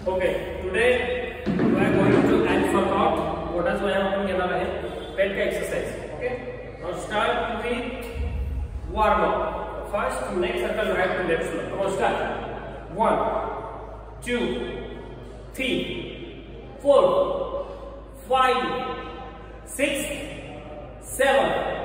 Okay, today we are going to alphabet. What is आपण घेणार आहे पेट का exercise. Okay, now start with warm up. First make circle right to left. Now start. 1 2 3 4 5 6 7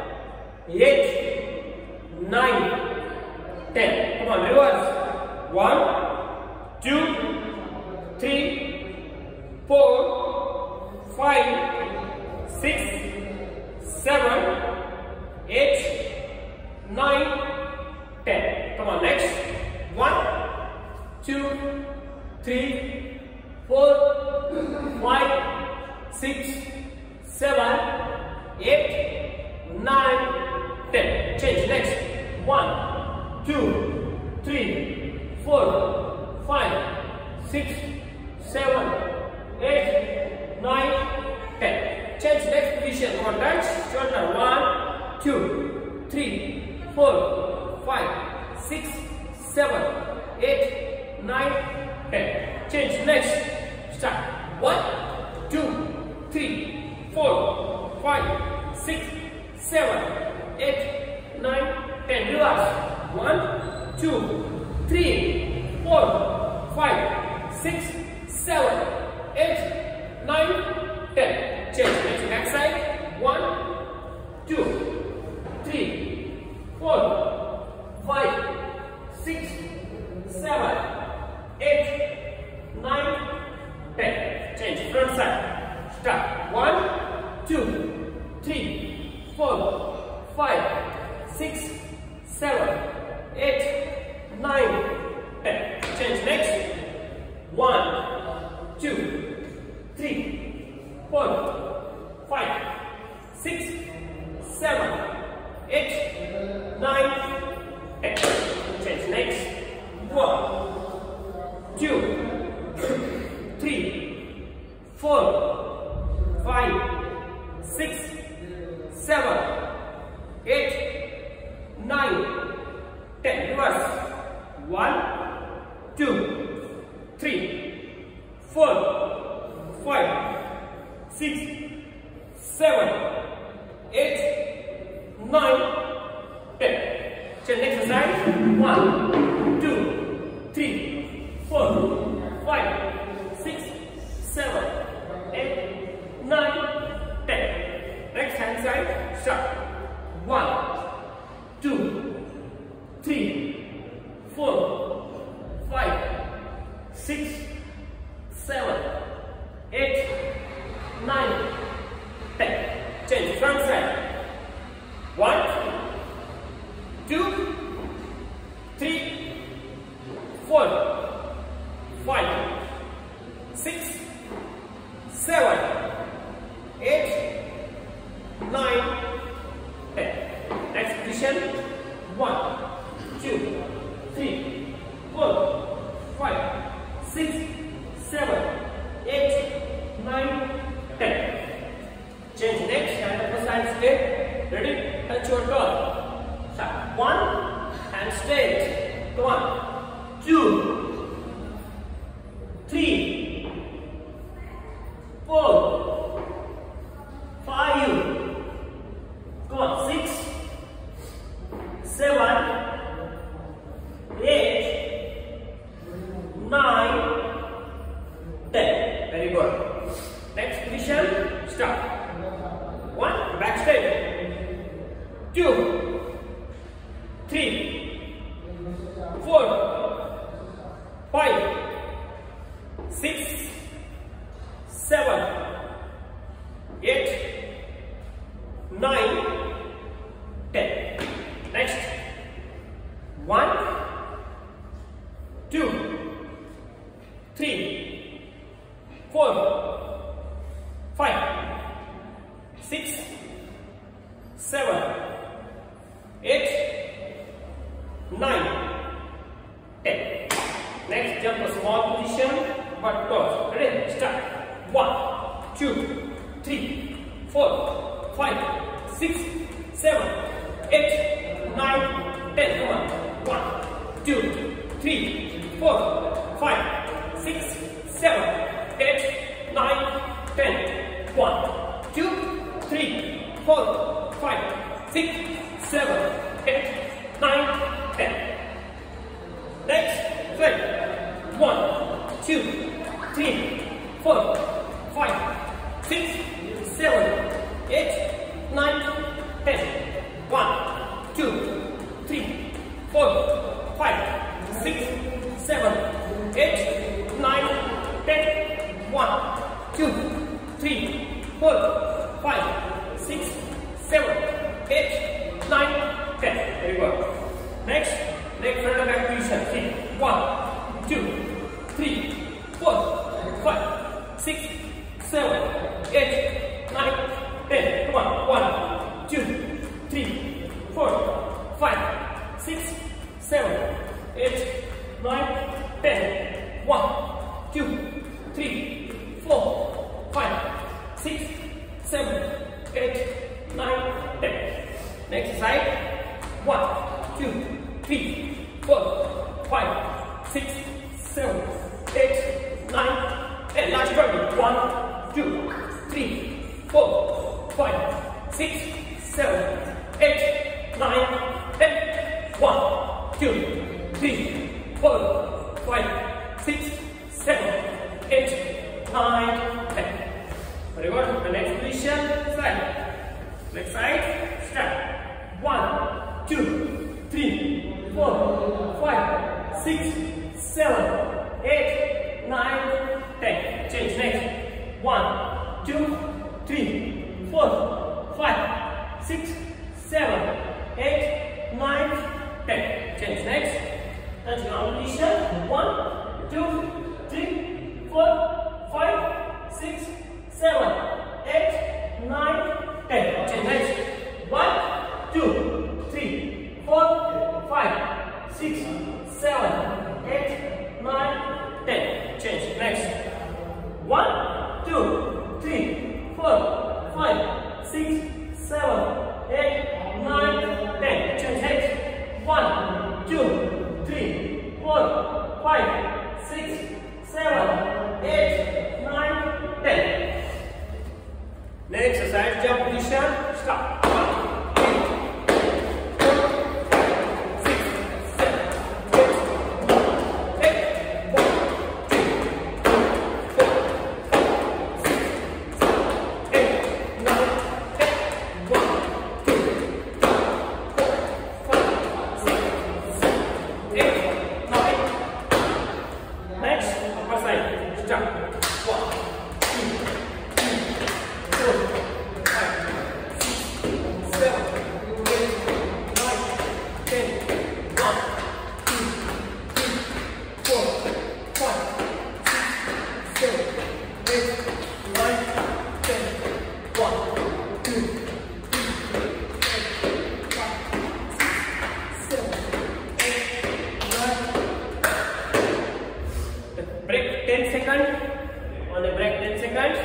8 9 10. Come on, reverse. 1 2 3 4 5 6 7 8 9 10. Come on, next. 1 2 3 4 5 6 7 8 9 10. Change. Next. 1 2 3 4 5 6 7 8 9 10. Change next position. One touch. Shoulder. 1 2 3 4 5 6 7 8 9 10. Change next. Start. 1 2 3 4 5 6 7 8 9 10. Reverse. 1 2 3 4 5 6 7 8 9 10. Change next. Back side. 1 2 3 4 5 6 7 8 9 10. Change front side. Start. 1 2 3 4 5 6 7 8 9 10. Change next. 1 2 3 4 5 6 7 8 9 10. Change next. 1 2 3 4 5 6 7 8 9 10. Reverse. 1 2 3 4 5 6 7 8 9 10. Change next side. 1 2 3 4 5 6 7 8 9 10. Next hand side. Start. 1 2 3 4 5 6 7 8 9 10. Change front side. 1 2 3 4 5 6 7 8 9 10. Next position. 1 2 3 4 5 6 7 8 9 10. Change next hand upper side straight. Ready? Touch your toe. Start. 1 hand straight. 1 2 3 4 5 come on 6 7 8 9 10. Very good. Next position. Start. 1 back straight. 2 3 4 5 6 7 8 9 10. Next. 1 2 3 4 5 6 7 8 9 10. Next, jump a small position but toss. Ready? Start. 1 2 3 4 5 6 7 8 9 10. Come on. 1 2 3 4 5 6 7, 8, 9, 10. 1, 2, 3, 4, 5, 6, 7, 8, 9, 10. Next, 12. 1, 2, 3, 4, 5, 6, 7, 8, 9, 10. 1, 2, 3, 4, 5, 6, 7, 8, 9, 10. 1, 2, 3, 4, 5, 6, 7, 8, 9, 10. Very good. Next, leg front and back position. 1, 2, 3, 4, 5, 6, 7, 8, 9, 10. Come on. 1, 2, 3, 4, 5, 6, 7, 8, 9, 10. 1, 2, 3, 4, 5, 6, 7, 8, 9, 10. Next side. 1, 2, 3, 4, 5, 6, 7, 8, 9, 10. Last one. 1, 2, 3, 4, 5, 6, 7, 8, 9, 10. 1, 2, 3, 4, 5, 6, 7, 8, 9, 10. Very good. The next position, side. Next side, start. 1, 2, 3, 4, 5, 6, 7, 8, 9, 10. Change next. 1, 2, 3, 4, 5, 6, 7, 8, 9, 10. Change next. That's your position. 1, 2, 3, 4, 5, 6, 7, 8, 9, 10. Change next. 1, 2, 3, 4, 5, 6, 7, 8, 9, 10. Change next. 1, 2, 3, 4, 5, 6, 7, 8, 9, 10. Change next. 1, 2, 3, 4, 5, 6, 7, 8, 9, 10. Next side jump position. Stop. 1, 10 seconds. On a break 10 seconds.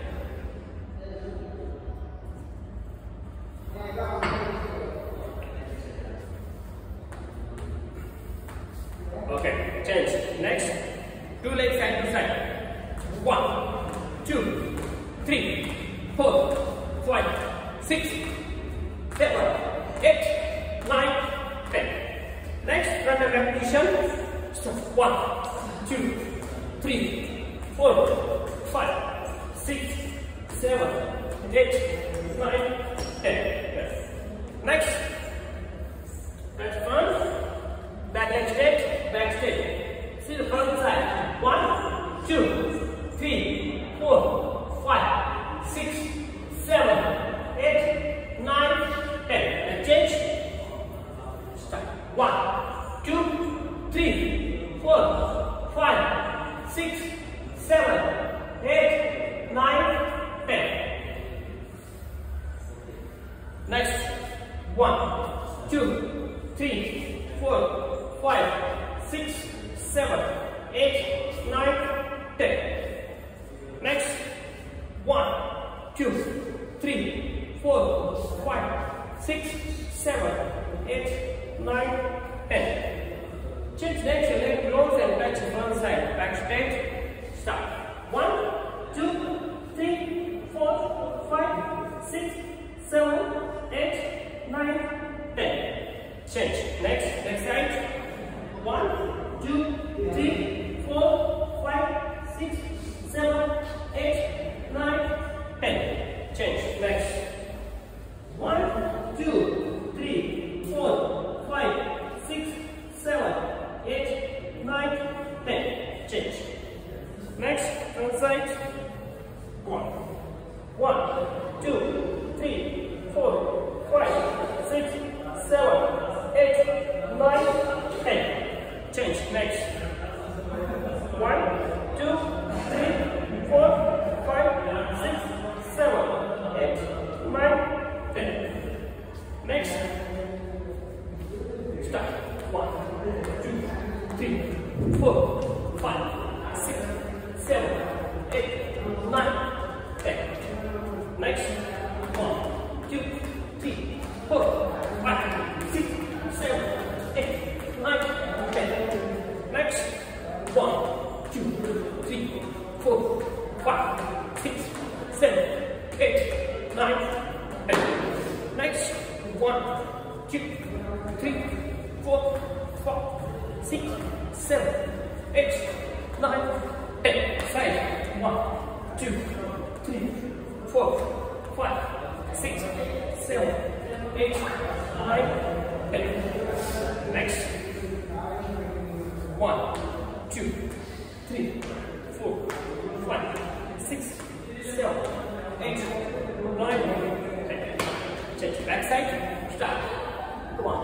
Okay, change. Next, two legs side to side. 1, 2, 3, 4, 5, 6, 7, 8, 9, 10. Next, front and back position. 1, 2, 3, 4, 5, 6, 7, 8, 9, 10. Next, that's front, back leg straight, back straight. See the front side. 1, 2, 3, 4, 5, 6, 7, 8, 9, 10. And change. Start. 1, 2, 3, 4, 5, 6, 7, 8, 9, 10. Next, 1, 2, 3, 4, 5, 6, 7, 8, 9, 10. Next, 1, 2, 3, 4, 5, 6, 7, 8, 9, 10. Change next, your leg close and touch one side. Back straight. Start. change. Next, front side. 1, 2, 3, 4, 5, 6, 7, 8, 9, 10. Change. Next. 1, 2, 3, 4, 5, 6, 7, 8, 9, 10. Next. Start. 1, 2, 3, 4, 5, 6, 7, 8, 9, 10. Next. 1, 2, 3, 4, 5, 6, 7, 8, 9, 10. Next. 1, 2, 3, 4, 5, 6, 7, 8, 9, 10. Next. 1, 2, 3, 4, 5, 6, 7, 8, 9, 10. Side. 1, 2, 3, 4, 5, 6, 7, 8, 9, 10. Next. 1, 2, 3, 4, 5, 6, 7, 8, 9, 10. Change back side. Start. 1.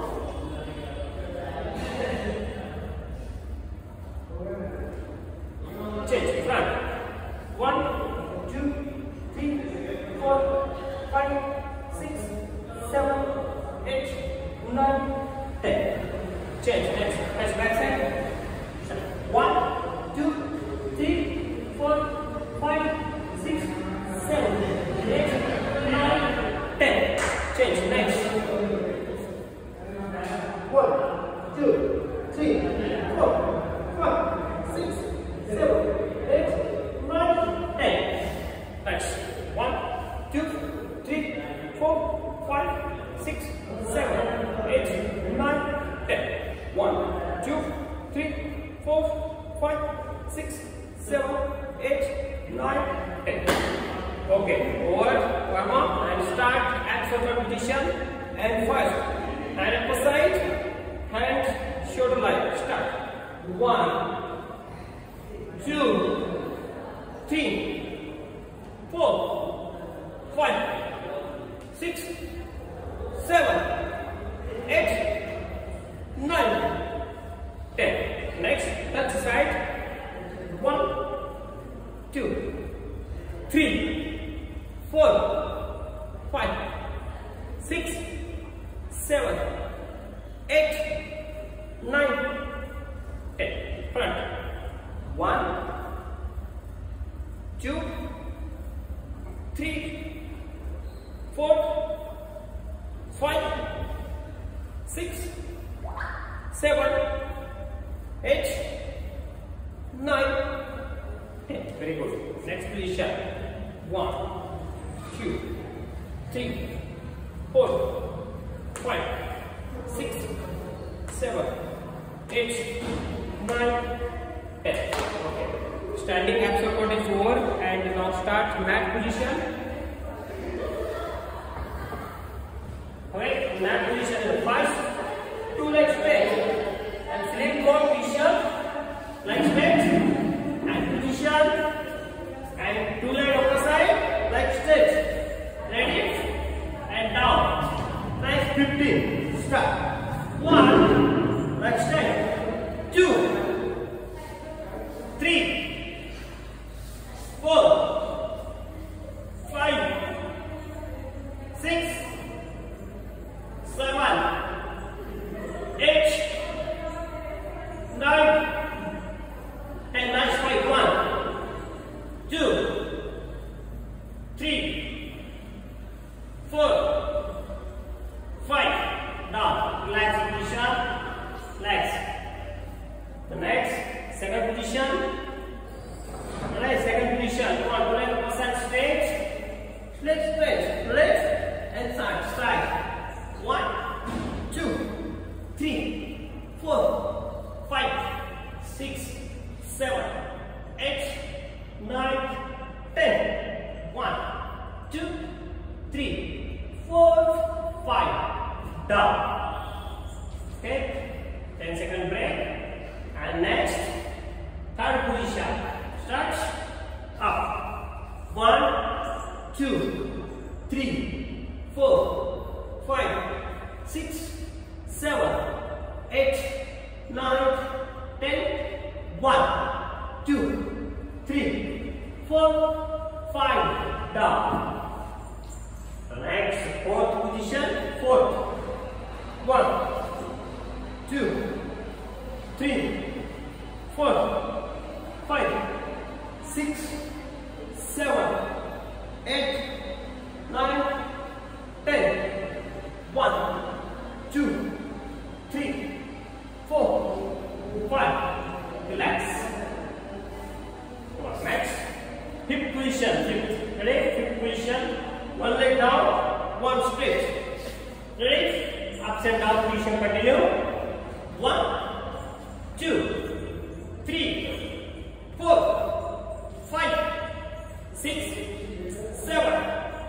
Change front. 1, 2, 3, 4, 5, 6, 7, 8, 9, 10. Change next. Press back side. 1, 2, 3, 4, 5, 6, 7, 8, 9, 10. Change next. 1, 2, 3, 4, 5, 6, 7, 8, 9, 10. Next. 1, 2, 3, 4, 5, 6, 7, 8, 9, 10. 1, 2, 3, 4, 5, 6, 7, 8, 9, 10. Okay, over, warm up and start abs circle position. And first, hand at the side, hand shoulder line. Start. 1, 2, 3, 4, 5, 6, 7, 8, 9, 10. Next, touch side. 1, 2, 3, 4, 5, 6, 7, 8, 9, 10. Front. 1, 2, 3, 4, 5, 6, 7, 8, 9, 10. Very good. Next position. 1, 2, 3, 4, 5, 6, 7, 8, 9, 10. Okay. Standing abs workout is over, and now start mat position. Okay, mat position is first. 2 legs straight and flip forward position. Legs straight and position, and 2 legs on the side. Legs straight. Ready? And down. Nice. 15. Start. 1. Legs straight. 2, 3, 4, 5, 6, 7, 8, 9, 10. Nice. 5. 1, 2, 3, 4, 5. Down. Relax position. Relax. The next, second position. Right, second position. Come on, leg up side straight. Leg straight. Left and side. 1, 2, 3, 4, 5, 6, 7, 8, 9, 10. 1, 2, 3, 4, 5. Down. Okay. 10-second break. And next, third position. 1, 2, 3, 4, 5. Down. The next fourth position. Fourth. 1, 2, 3, 4, 5, 6, 7, 8, 9, 10. 1, 2, 3, 4, 5. Relax. Next. Fifth position. Fifth. Ready? Fifth position. One leg down, one straight. Ready? Ups and down position. Continue. 1, 2, 3, 4, 5, 6, 7,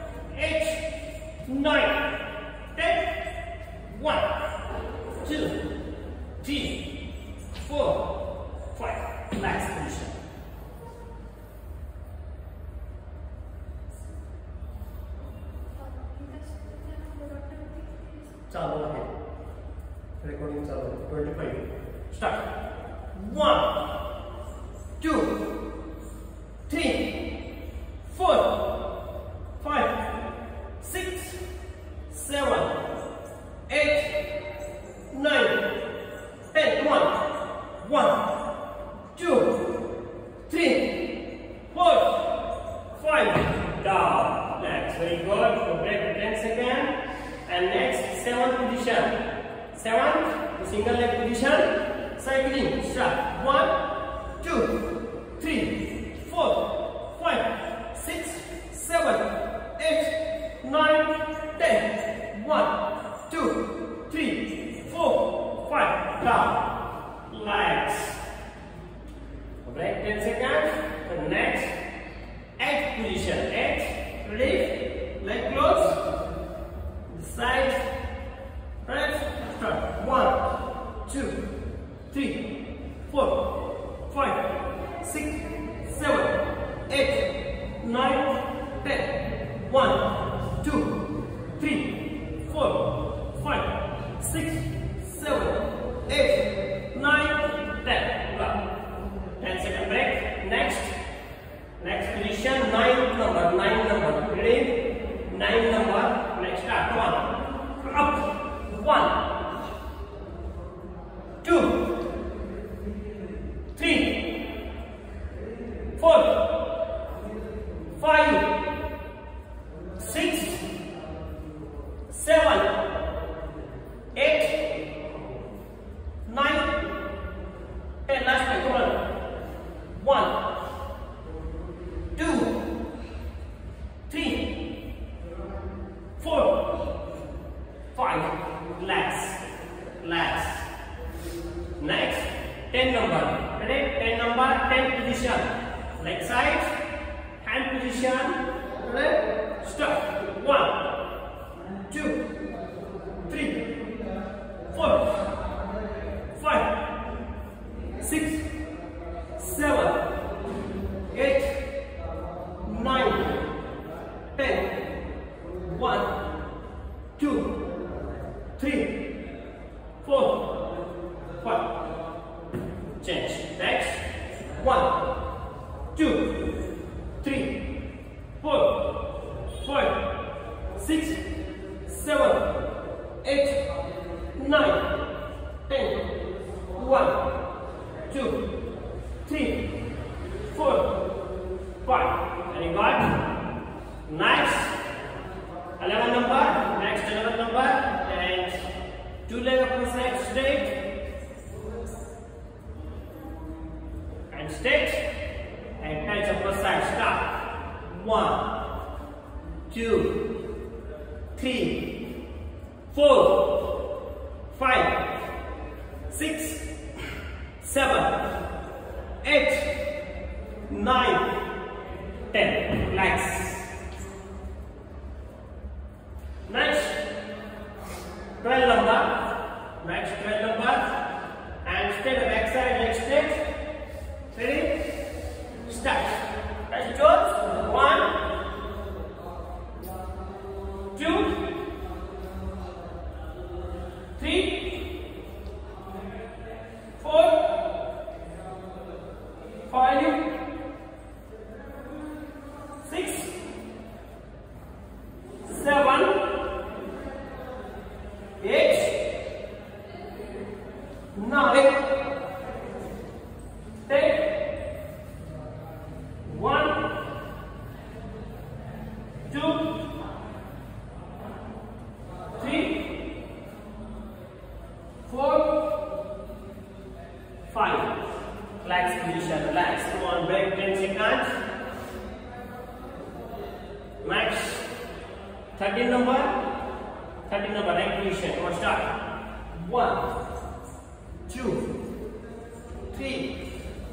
8, 9, 10. 1, 2, 3, 4, 5. Relax position. चालू आहे. Recording चालू. 25. Start. 1, 2, 3, 4, 5, 6, 7, 8, 9, 10. 1, 2, 3, 4, 5. Down. Next. Very good. So break 10 seconds. And next, seventh position. Seventh, single leg position. Cycling. Start. 1, 2, 3, 4, 5, 6, 7, 8, 9, 10. 1, 2, 3, 4, 5. Down. Relax. Break 10 seconds. The next, eighth position. Eighth. Ready? Leg close. Side, right, start. 1, 2, 3, 4, 5, 6, 7, 8, 9, 10. 1, 2, 3, 4, 5, 6, 7, 8, 9, 10. 10 second break. Next position, ninth number. Ready? 9 number. Next start. 1. Up. 1, 2, 3, 4, 5, 6, 7, 8, 9, 10. Last time. Come on. 1, 2, 3, 4, 5. Relax. Next, 10 number. Ready? 10 number, 10 position. Leg side, hand position. Ready? Start. 1, 2, 3, 4, 5, 6, 7, 8, 9, 10. 1, 2, 3, 4, 5. Change. Next. 1, 2, 3, 4, 5, 6, 7, 8, 9, 10. 1, 2, 3, 4, 5. Very good. Nice. 11 number. Next 11 number. And 2 leg upper side straight. And straight. And touch upper side. Start. 1, 2, 3, 4, 5, 6, 7, 8, 9, 10. Relax. Next, 12 number. Next 12 number. And straight back side, leg straight. Ready? Start. Touch toes. 1, 2, 3, 4, 5, 6, 7, 8, 9, 10. 1, 2, 3, 4, 5. Relax position, relax. Come on, break 10 seconds. Max. 13 number, right position. Come on, start. 1, 2, 3,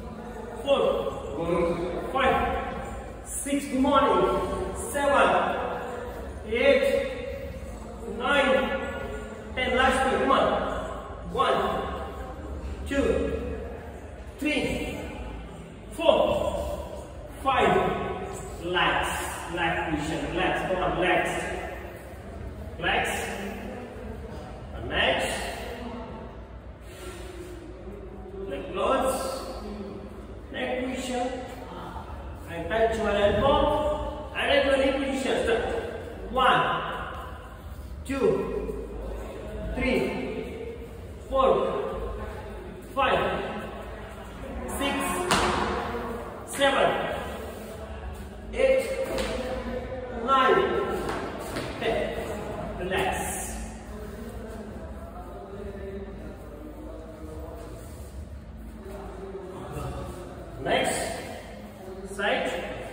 4, 5, 6. Good morning. 7, 8, 9, 10. Last two. Come on. 1, 2, 3, 4, 5. Relax. Relax position. Relax. Come on. Relax. Relax. And next. Leg close. Neck position. And touch your elbow. And at your knee position. Start. 1, 2, 3, 4, 5, 6, 7, 8, 9, 10. Relax. Next side.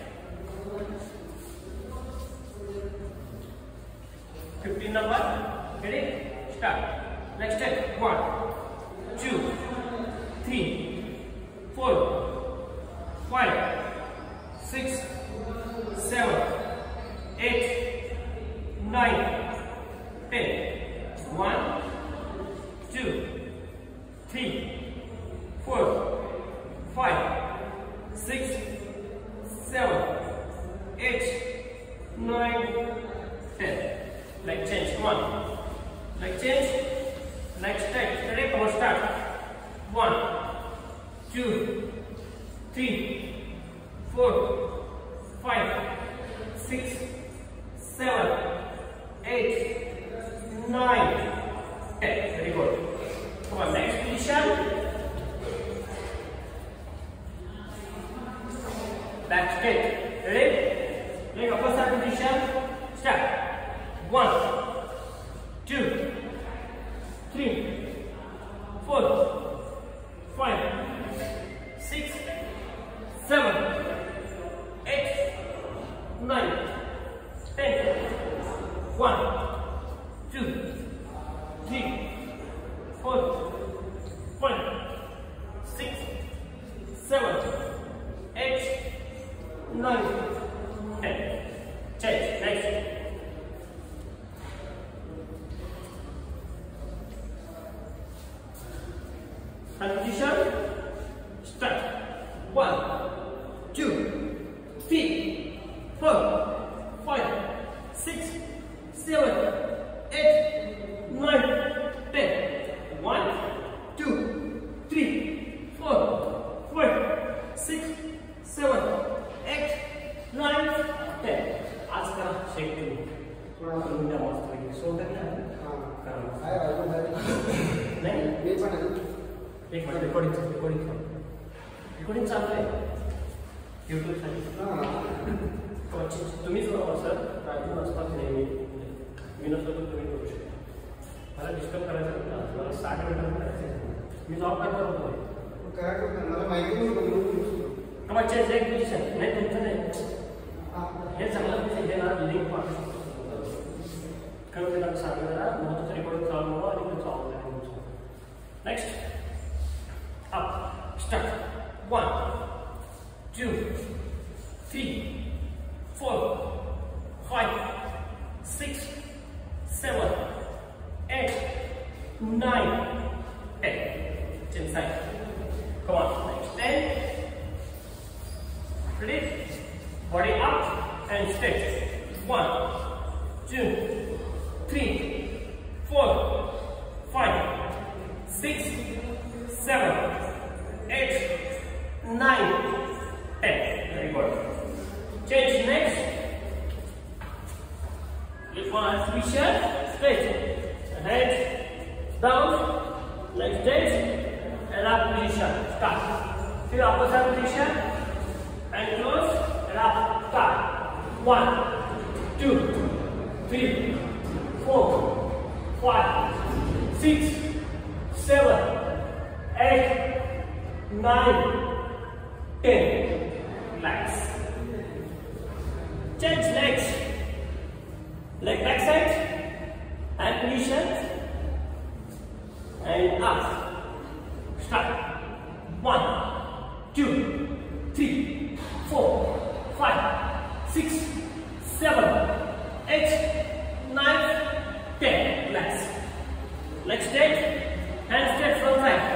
Number. Ready? Start. Next step. 1, 2, 3, 4, 5, 6, 7, 8, 9, 10. 1, 2, 3, 4, 5, 6, 7, 8, 9, 10. Leg change. Come on. Leg change. Next step. Ready? Come on, start. 1, 2, 3, 4, 5, 6, 7, 8, 9, 10. Very good. Come on, next position. Back straight. Ready? Leg opposite position. Start. 1, 2, 3, 4, 5, 6, 7, 8, 9, 10. 1, 2, 3, 4, 5, 6, 7, 8, 9, 10. Change. Next. Position. Start. 1, 2, 3, 4, 5, 6, 7, 8, 9, 10. 1, 2, 3, 4, 5, 6, 7, 8, 9, 10. आज करा shake थोड़ा minute मस्त लगे सो तक करा नहीं ये पण एक मिनिट रिकॉर्डिंग चालू आहे YouTube साठी तुम्हीच बरोबर सर राजू नसतात नेहमी मी नसतो तर तुम्ही करू शकता मला डिस्टर्ब करायचं नव्हतं मला 60 मिनिटं करायचं मी जॉब करत होतो काय करतो मला माहिती नव्हतं कमा चेंज एक पोझिशन नाही तुमचं नाही हे चांगलं हे ना लिंक पाठवू शकतो कारण मी त्यांना सांगितलं ना महत्त्वाचं रेकॉर्डिंग चालू व्हावं आणि तुमचं ऑनलाईन होऊ. Next up, start. 1, 2, 3, 4, 5, 6, 7, 8, 9, 10. Chin side. Come on. Next 10. Ready? Body up and stretch. 1, 2, 3, 4, 5, 6, 7, 8, 9, position, straight. Head down, leg straight, and up position, start. फिर opposite position, and close, and up, start. 1, 2, 3, 4, 5, 6, 7, 8, 9, 10. Relax. Change legs. Leg back side, hand position, and up. Start. 1, 2, 3, 4, 5, 6, 7, 8, 9, 10. Relax. Leg straight, hand straight front side.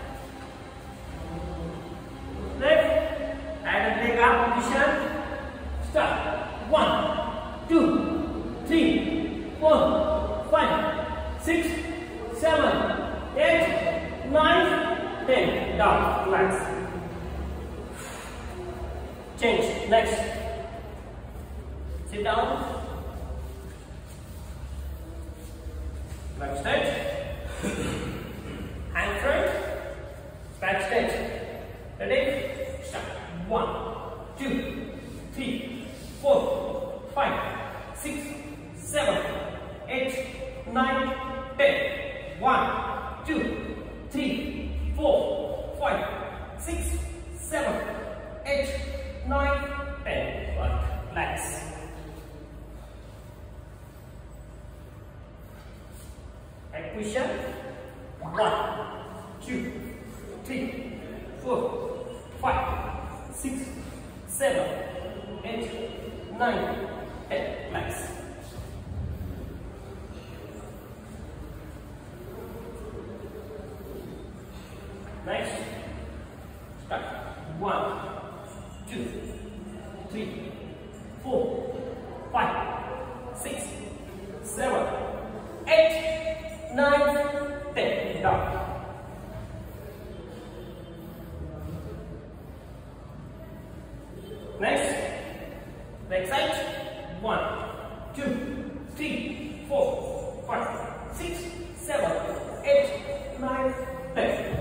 Left, and leg up position. Start. 1, 2, 3, 4, 5, 6, 7, 8, 9, 10. Down. Relax. Change. Next. Sit down. Leg straight. Hand front. Back straight. Ready? Start. 1, 2, 3, 4, 5, 6, 7, 8, 9, 10. 1, 2, 3, 4, 5, 6, 7, 8, 9, 10. Relax. And position. 1, 2, 3, 4, 5, 6, 7, 8, 9, 10. Relax. Next. Start. 1, 2, 3, 4, 5, 6, 7, 8, 9, 10. Down. Next, leg side. 1, 2, 3, 4, 5, 6, 7, 8, 9, 10.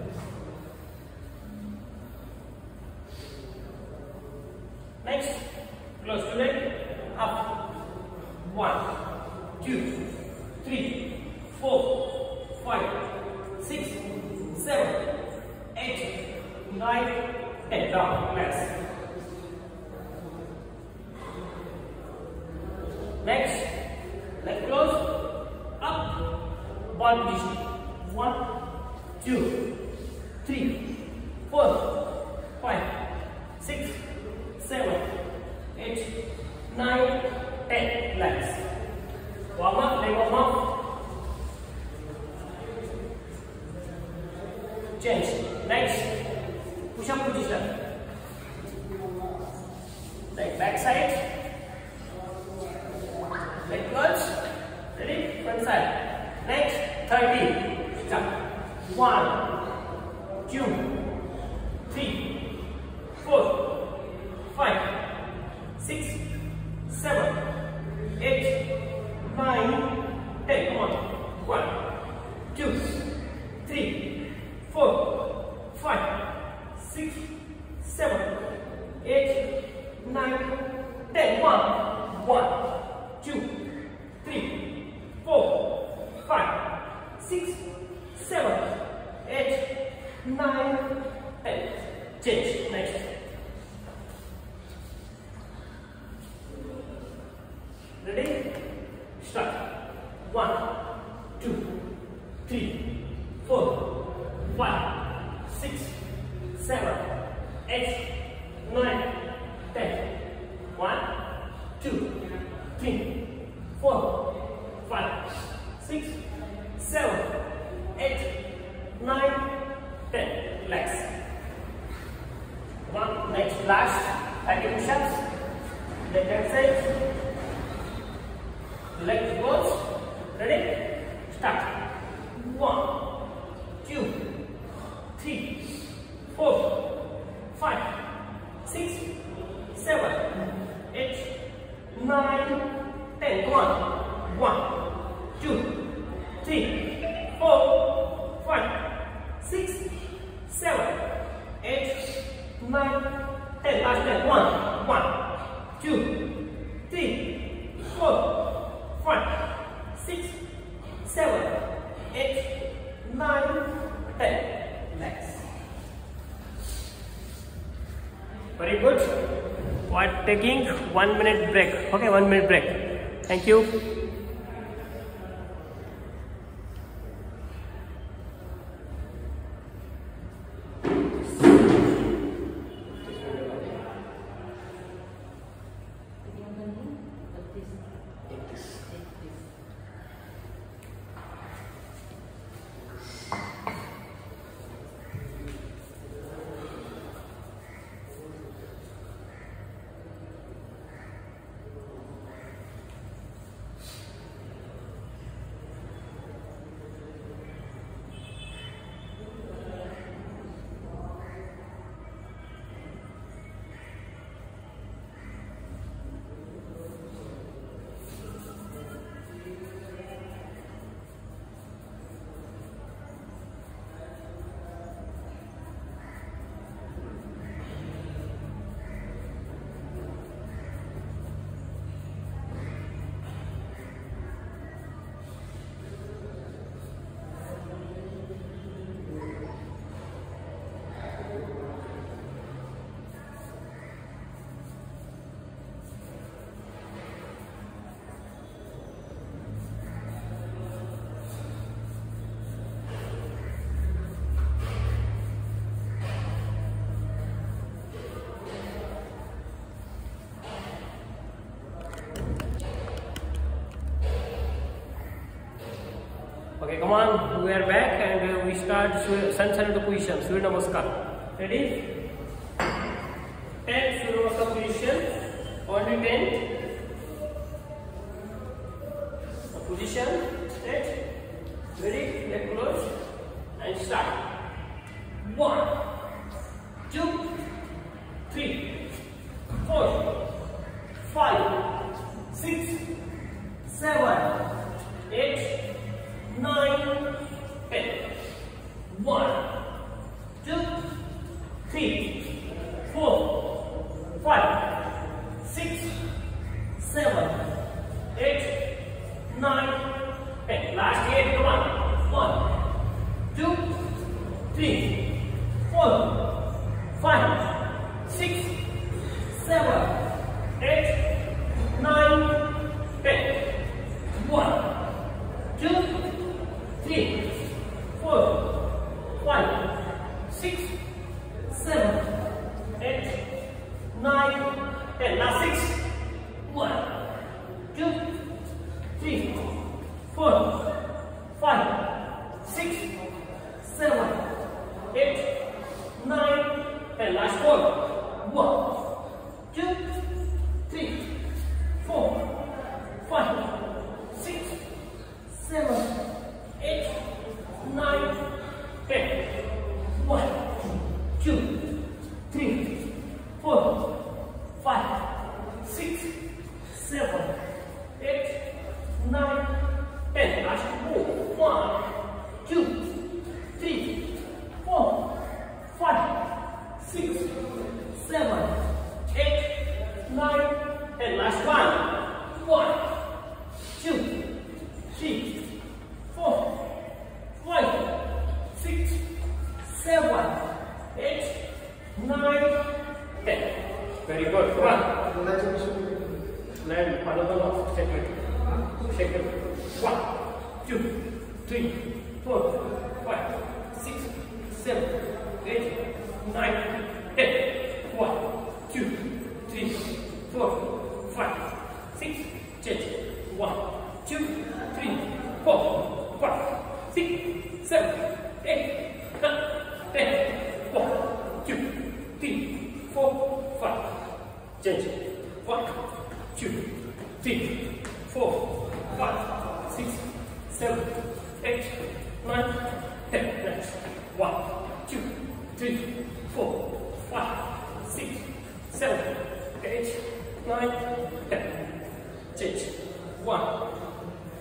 Next, close to leg, up. 1, 2, 3, 4, 5, 6, 7, 8, 9, 10. Down. Relax. Next, leg close, up, ball position. 1, 2, 3, 4, 5, 6, 7, 8, 9, 10. Relax. Warm up, leg warm up. Change. Next, push up position. Leg back side. Leg close. Ready? Front side. Next, 30. Start. 1, 2, 3, 4, 5, 6, 7, 8, 9, 10. Come on. 1, 2, 3, 4, 5, 6, 7, 8, 9, 10. 1, 2, 3, 4, 5, 6, 7, 8, 9, 10. Change. Next. Ready? Start. 1, 2, 3, 4, 5, 6, 7, 8, 9, 10. 1, 2, 3, 4, 5, 6, 7, 8, 9, 10. Relax. One. Next, last 30 push-ups. Leg exercise. Leg goes. Ready? Start. 1, 2, 3, 4, 5, 6, 7, 8, 9, 10. 1, 1, 2, 3, 4, 5, 6, 7, 8, 9, 10. Last 10. 1, 2, 3, 4, 5, 6, 7, 8, 9, 10. Next. Very good. We are taking 1 minute break. Okay, 1 minute break. Thank you. Okay, come on, we are back and we start sun saludo position, Surya Namaskar. Ready? 10 Surya Namaskar position, only 10. Position, straight, ready, leg close and start. 1, 2, 3, 4, 5, 6, 7, 8, 9, 10. 1, 2, 3, 4, 5, 6, 7, 8, 9, 10. Last 8. Come on. 1, 2, 3, 4, 5, 6, 7, 8, 9, 10. 1, 2, 3, 4, 5, 6, 7, 8, 9, 10. Last 6. 1, 2, 3, 4, 5, 6, 7, 8, 9, 10. Last 4. 1, 2, 3, 4, 5, 6, 7, 8, 9, 10. 1, 2, 3, 4, 5, 6, 7, 8, 9, 10. Last 4. 1, 2, 3, 4, 5, 6, 7, 8, 9, 10. Last 1. 1, 2, 3, 4, 5, 6, 7, 8, 9, 10. Very good. Come on. Land. Shake it. Shake it. 1, 2, 3, 4, 5, 6, 7, 8, 9, 10. 1, 2, 3, 4, 5, 6, 7, 1, 2, 3, 4, 5, 6, 7, 8, 9, 10. 1, 2, 3, 4, 5. Change. 1, 2, 3, 4, 5, 6, 7, 8, 9, 10. Next. 1, 2, 3, 4, 5, 6, 7, 8, 9, 10. Change. 1,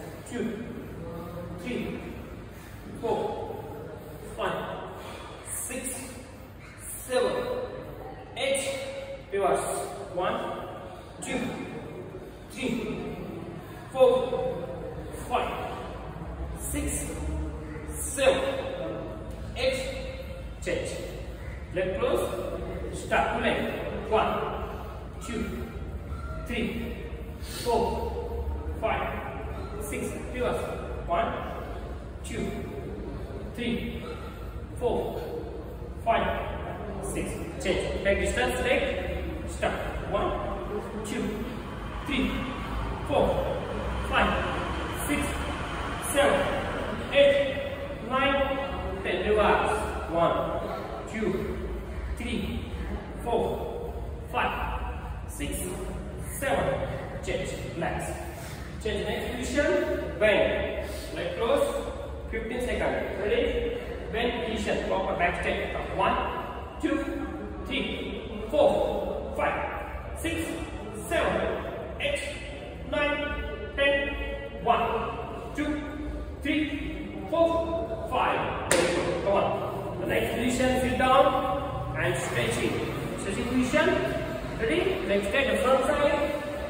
reverse. 1, 2, 3, 4, 5, 6, 7, 8. Change. Leg close. Start to leg. 1, 2, 3, 4, 5, 6. Reverse. 1, 2, 3, 4, 5, 6. Change. Leg distance. Leg. Start. 1, 2, 3, 4, 5, 6, 7, 8, 9, 10. Reverse. 1, 2, 3, 4, 5, 6, 7. Change. Relax. Change next position. Bend. Leg close. 15 seconds. Ready? Bend position. Proper back step. 1, 2, 3, 4, 5, 6, 7, 8, 9, 10. 1, 2, 3, 4, 5. Very good. Come on. The next position. Sit down and stretching. Stretching position. Ready? Next step. The front side.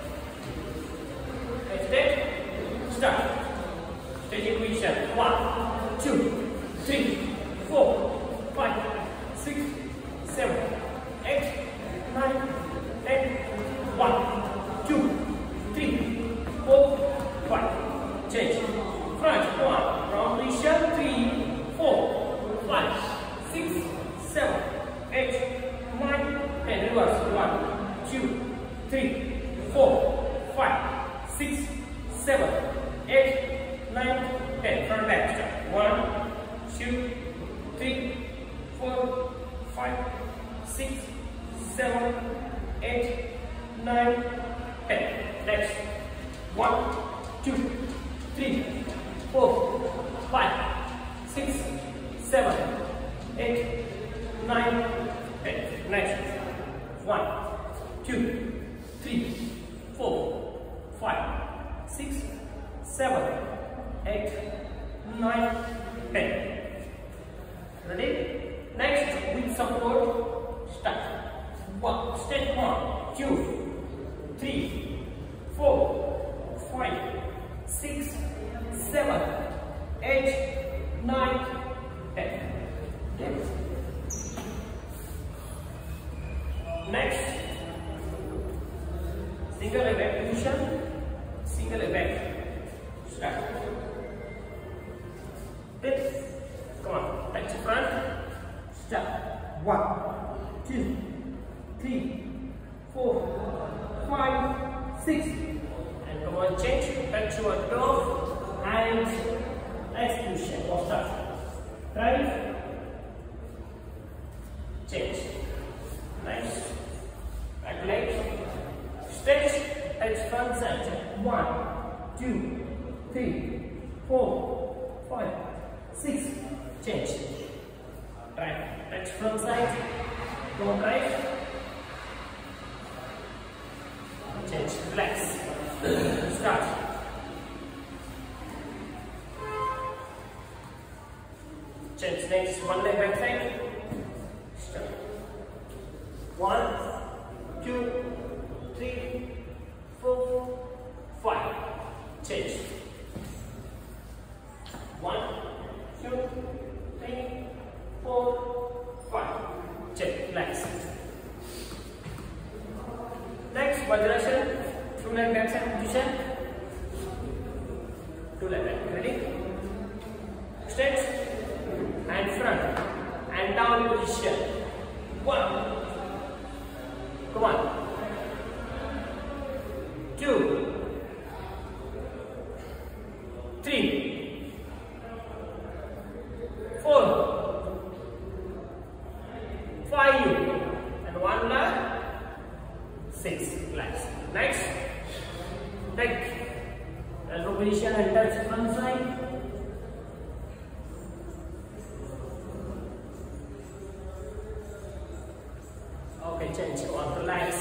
Next step. Start. Stretching position. 1, 2, 3, 4, 5, 6, 7, 8, 9, 10. 1, 2, 3, 4, 5. Change. Front. 1. Round position. 3, 4, 5, 6, 7, 8, 9, 10. Reverse. 1, 2, 3, 4, 5, 6, 7, 8, 9, 10. Front back. Start. 1, 2, 3, 4, 5, 6, 7, 8, 9, 10. Next. 1, 2, 3, 4, 5, 6, 7, 8, 9, 10. Next. 1, 2, 3, 4, 5, 6, 7, 8, 9, 10. Ready? Next, with support, start. 1, step 1, 2, 3, 4, 5, 6, 7, 8, 9, 10. Next, single leg back position, single leg back. Start. This. Come on, touch the front. Start. 1, 2, 3, 4, 5, 6. And come on, change. Touch your toe and next position. Start. Drive. Change. Nice. Back leg. Stretch. Touch front side. 1, 2, 3, 4, 5, 6. Change. Drive. Touch front side. Go drive. Change. Relax. Start. Change next. One leg back side. Start. 1, 2, 3, 4, 5. Change. 1, 2, 3, 4, 5. Check. Relax. Next, Vajrasana. 2 leg back side position. 2 leg back. Ready? Stretch and front and down position. 1. Come on. 2, 3, 4, 5, and 1 leg. 6. Relax. Next, take elbow position and touch front side. Okay, change. One, relax.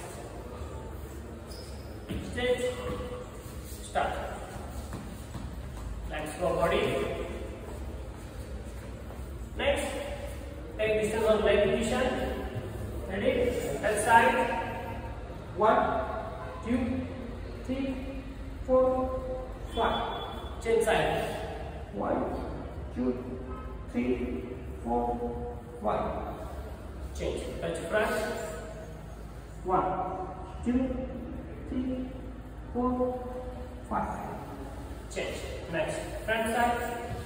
Stretch. Start. Let's go body. Next, take distance on leg position. Ready? Left side. 1, 2, 3, 4, 5. Change side. 1, 2, 3, 4, 5. Change. Touch front. 1, 2, 3, 4, 5. Change. Next. Front side.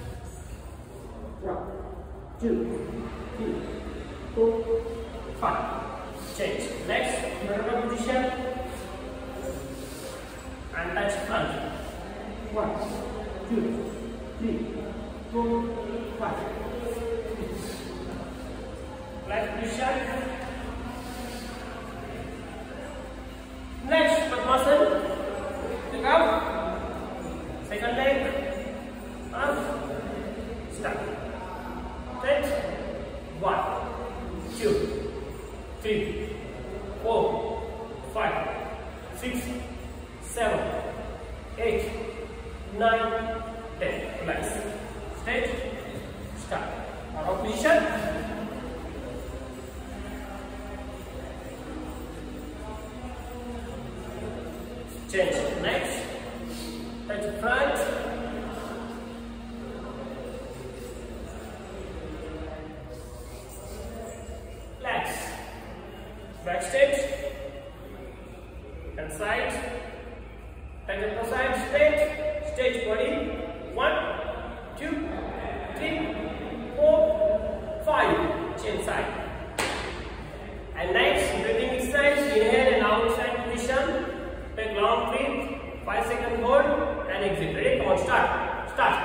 1, 2, 3, 4, 5. Change. Next. Middle position. And touch front. 1, 2, 3, 4, 5. Left position. Next, Padmasana. Look out. Second leg. Up. Start. Set. 1, 2, 3, 4, 5, 6, 7, 8, 9, 10. Relax. Straight. Start. Out of position. Change. Next. Touch front. Relax. Back stretch. And side. Touch upper side straight. Stretch body. 1, 2, 3, 4, 5. Change side. And next, breathing exercise. Inhale and outside position. Take long breath, 5 second hold and exit. Ready? Come on, start. Start.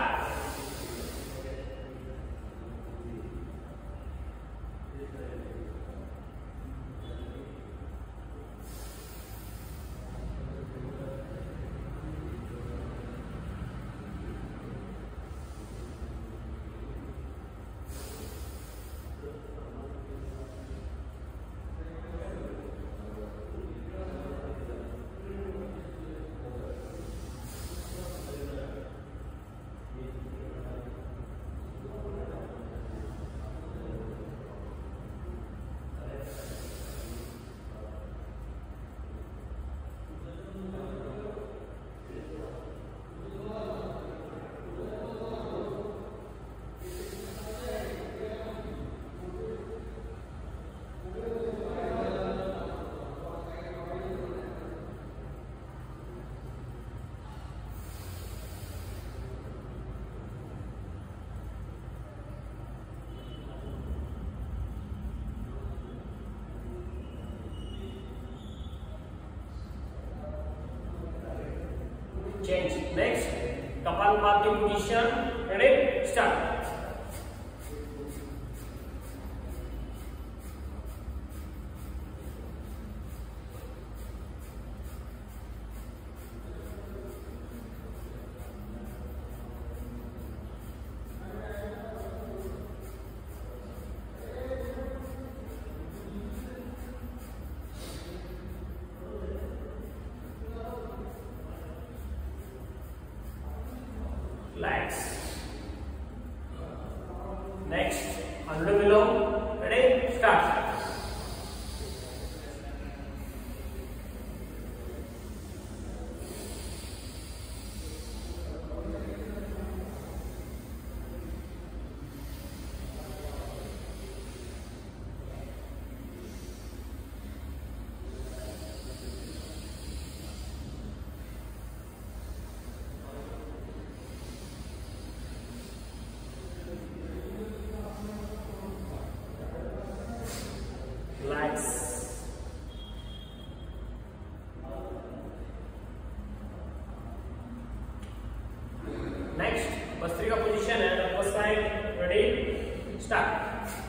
Change. Next, Kapalabhati position. Ready? Start. Relax. Next, under below. Ready? Start. Relax. Next, Bhastrika position and upper side. Ready? Start.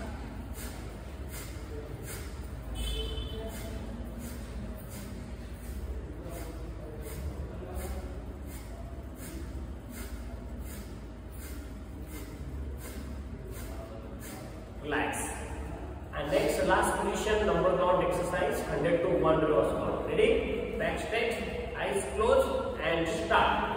Relax. And next, last position, number count exercise, 100 to 1 reverse. Ready? Back stretch, eyes closed, and start.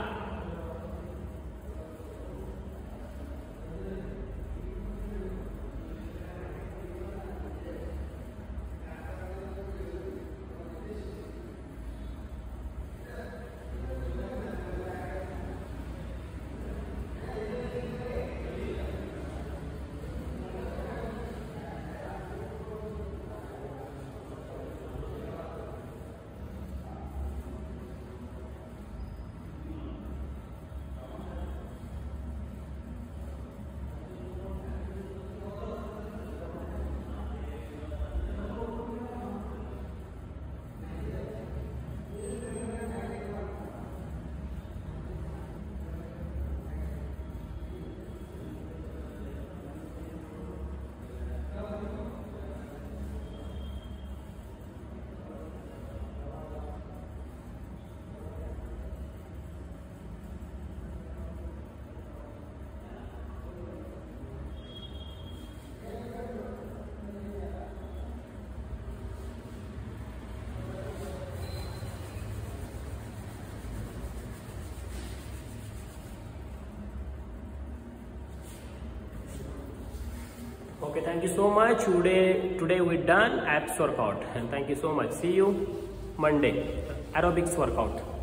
Okay, thank you so much. Today we done abs workout, and thank you so much. See you Monday, aerobics workout.